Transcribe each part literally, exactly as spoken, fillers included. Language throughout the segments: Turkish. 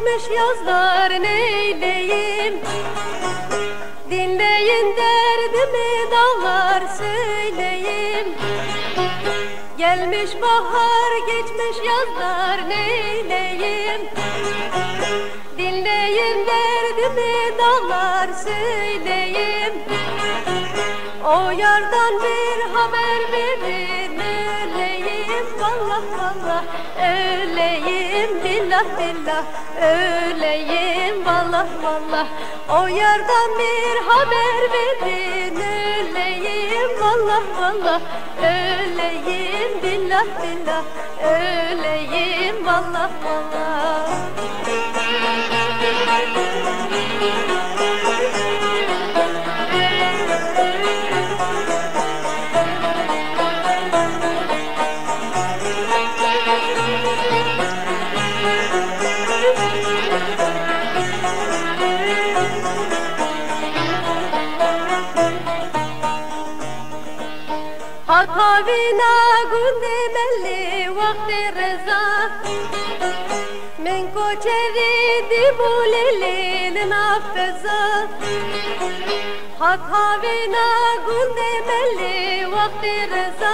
geçmiş yazlar neyleyim? Dinleyin derdimi dağlar söyleyeyim. Gelmiş bahar geçmiş yazlar neyleyim? Dinleyin derdimi dağlar söyleyeyim. O yardan bir haber verin öleyim. Vallah vallah öleyim, billah billah öleyim. Vallah vallah o yardan bir haber verin öleyim. Vallah vallah öleyim, billah billah öleyim. Vallah vallah. Hatavina gunde belli vakti reza min koçeri di bulelin affeza. Hatavina gunde belli vakti reza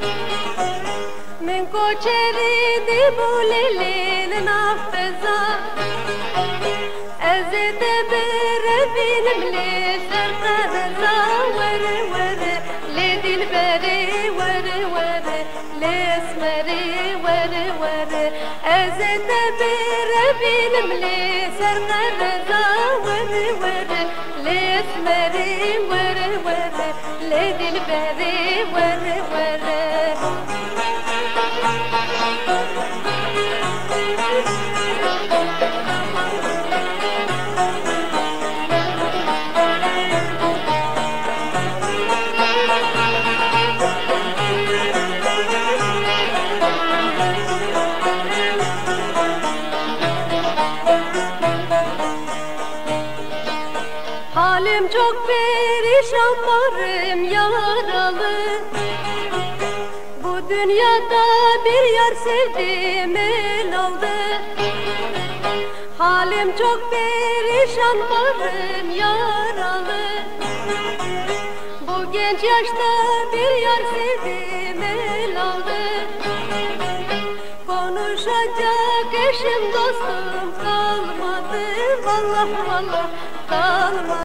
min koçeri di bulelin affeza. Ezede bere benimle serkareza vere vere le dilberi vere vere le esmeri vere vere. Ezede bere benimle serkareza vere vere le esmeri vere vere le dilberi vere vere. Halim çok perişan, varım yaralı. Bu dünyada bir yar sevdim el aldı. Halim çok perişan, varım yaralı. Bu genç yaşta bir yar sevdim el aldı. Konuşacak eşim dostum kalmadı. Vallah vallah kalmadı.